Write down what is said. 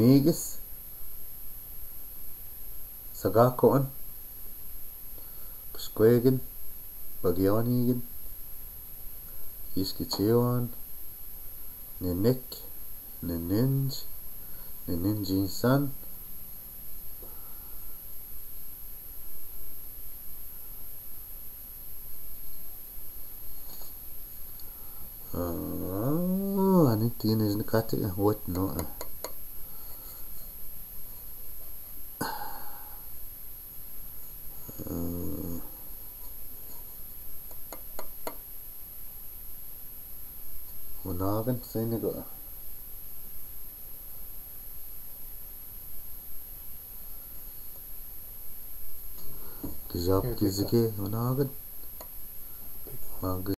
Miigis Sagaako'an Miskwaagin Bagyaanigin Iskichewan Nenek Nenenj Nenenjinsan Ani tienes nakati what no Wanagan Senegal Gizap Gizike Wanagan